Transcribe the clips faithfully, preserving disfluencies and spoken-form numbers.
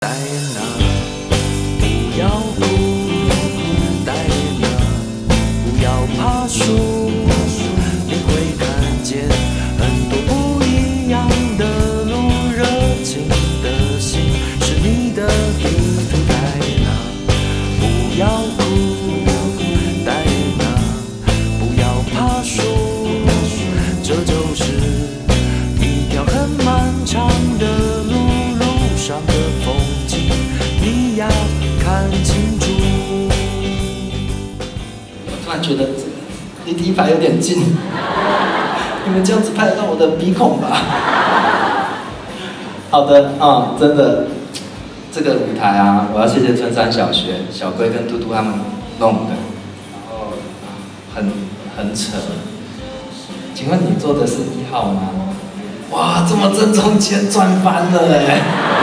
戴安娜，不要哭，戴安娜，不要怕输，你会看见很多不一样的路，热情的心是你的地图。戴安娜，不要哭，戴安娜，不要怕输，这就是一条很漫长的路，路上的风景你要看清楚。 我突然觉得离第一排有点近，你们这样子拍得到我的鼻孔吧？好的啊、嗯，真的，这个舞台啊，我要谢谢春山小学小龟跟嘟嘟他们弄的，然后很很扯。请问你坐的是一号吗？哇，这么正中间赚翻了哎，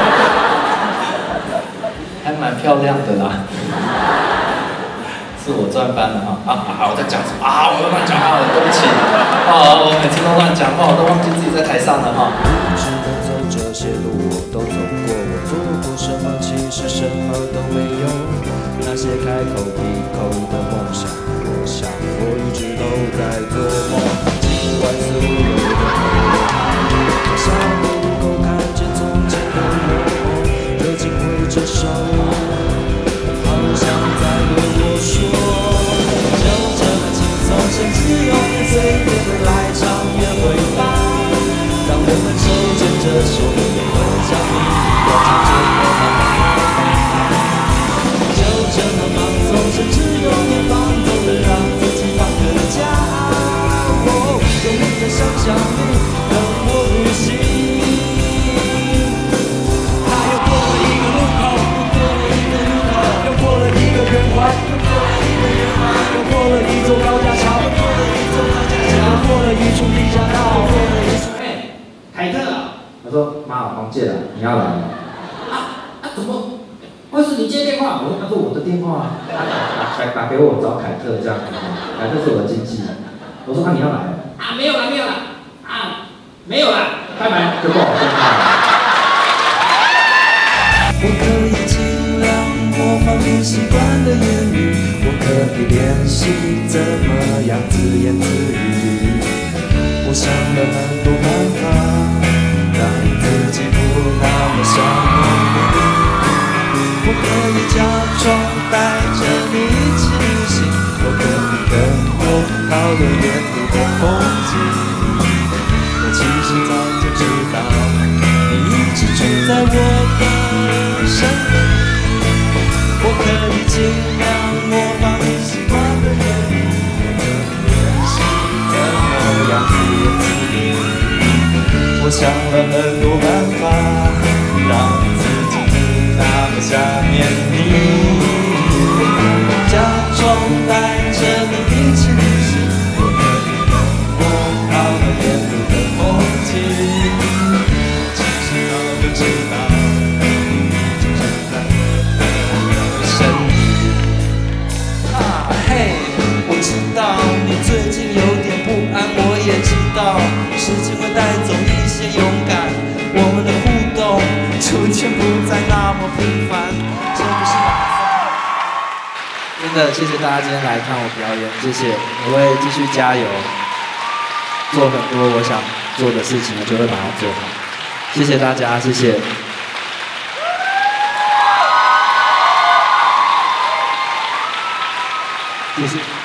还蛮漂亮的啦。是我赚翻了哈啊啊！我在讲什么啊？我又乱讲话了，对不起啊！我每次都乱讲话，我都忘记自己在台上了哈。 一直的走这些路，我都走过，我做过什么？其实什么都没有。那些开口闭口的梦想，我想我一直都在做梦。尽管似乎有点我下楼路口看见从前的我，热情挥着手，好像在对我说，就这么轻松，甚至有点随便的来场约会吧。当我们手牵着手，也分享你我牵着我们，就这么放松，甚至有点放纵的让自己放个假。哦，有你的想象力让我入戏。他又过了一个路口，又过了一个路口，又过了一个圆环，又过了一个圆环，又过了一座高架桥，又过了一座高架桥，又过了一处地下道，又过了一处。 哎，凯特啊！ 他说：“妈，黄介了，你要来了。” 啊啊！怎么会是你接电话？ 我说：“他说我的电话，打打打给我找凯特这样子，凯特是我的经纪人。”我说：“那、啊、你要来了？” 啊，没有啦，没有啦，啊，没有啦，拜拜。 就挂我电话了。 我可以尽量模仿你习惯的言语，我可以练习怎么样自言自语。我想了很多办法，让自己不那么想念你。我可以假装带着你一起旅行，我可以跟我讨论沿路的风景。我其实早就知道，你一直住在我的身边。我可以尽量模仿你习惯的言语，我可以练习怎么样自言自语。我想了很多办法，让自己不那么想念你。假装带着你一起旅行，我可以跟我讨论沿路的风景。其实早就知道，你就住在我的身边。啊嘿，我知道你最近有点不安，我也知道时间会带走一些勇敢，我们的互动逐渐不再那么平凡。这不是马拉松。 真的谢谢大家今天来看我表演，谢谢，我会继续加油，做很多我想做的事情，我就会把它做好。谢谢大家，谢谢。谢谢。